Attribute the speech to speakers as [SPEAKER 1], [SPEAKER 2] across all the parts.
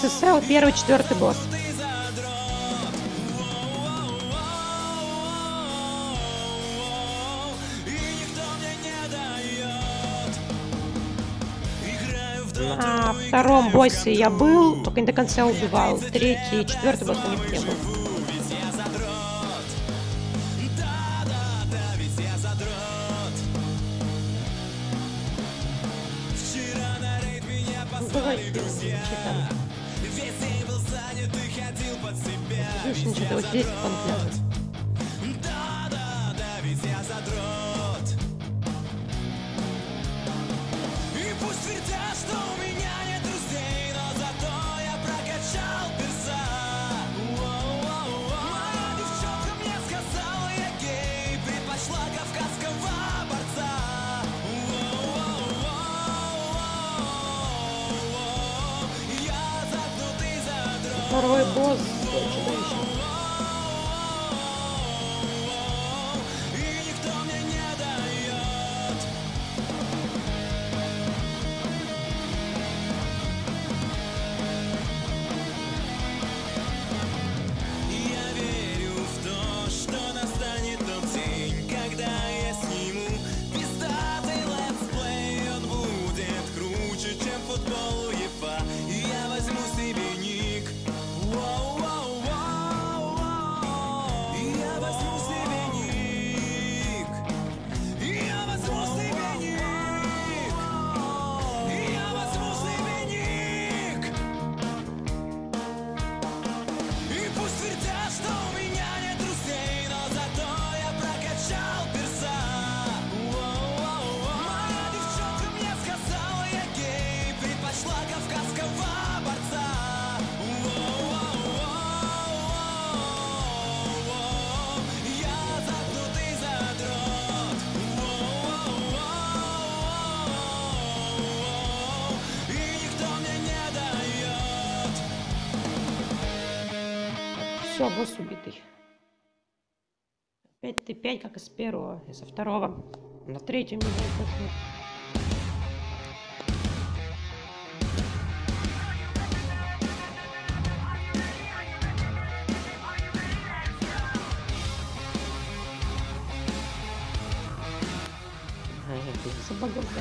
[SPEAKER 1] СССР, первый, четвертый босс. На втором боссе я был, только не до конца убивал. Третий и четвертый босс у них не был. Ну, давай, читаем. Слушай, ничего, вот здесь он пляжет. Второй босс чудовищный. Все, босс убитый. 5Т5, как из первого, и со второго. На третьем не пошли. Забагался.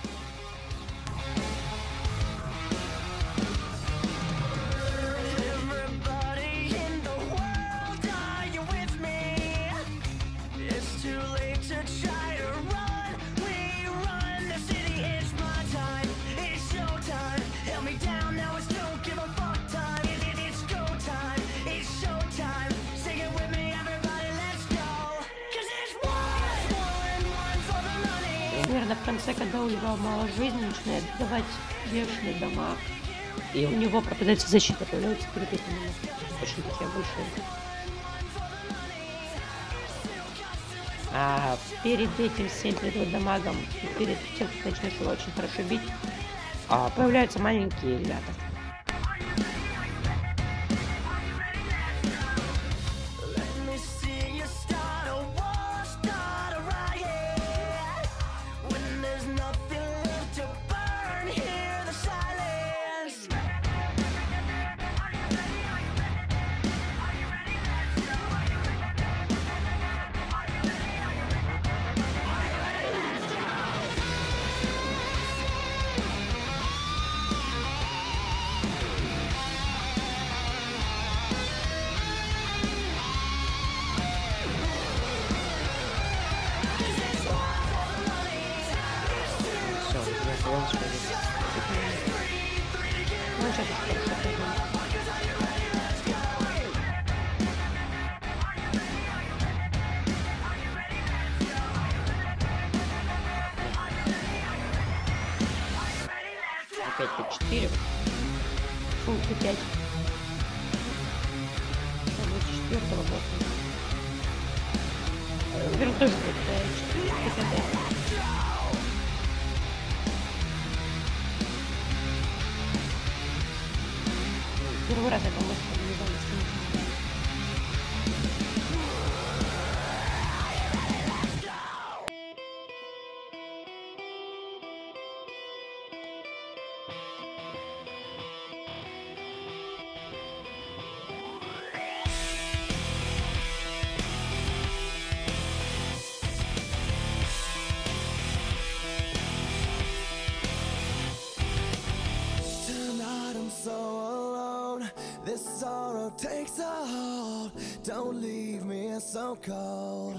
[SPEAKER 1] Наверное, в конце, когда у него мало жизни, начинает давать бешеный дамаг. И у него пропадает защита, появляются переписанные. Очень такие большие. А перед этим всем, перед его дамагом, и перед тем, как начнешь его очень хорошо бить, появляются маленькие ребята. Опять Т4. Фу, Т5. Четвертого босса. Наверное, тоже будет Т5. Первый раз я, по-моему, не знаю,
[SPEAKER 2] takes a hold. Don't leave me so cold.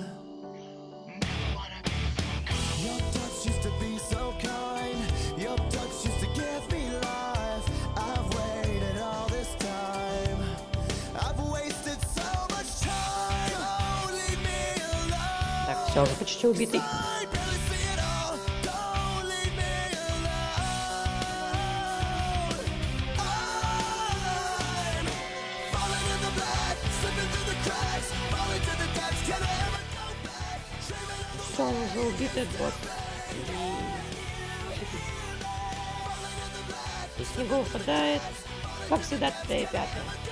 [SPEAKER 2] Your touch used to be so kind. Your touch used to give me life. I've waited all this time. I've wasted so much time. Don't leave me alone.
[SPEAKER 1] Так, все, уже почти убитый.
[SPEAKER 2] I barely see it all. Don't leave me alone. I'm falling in the black, slipping through the cracks, falling to the depths. Can I ever go back? Dreaming of the
[SPEAKER 1] Все, он уже убитый бот. И Снегов выпадает, как всегда, Т5.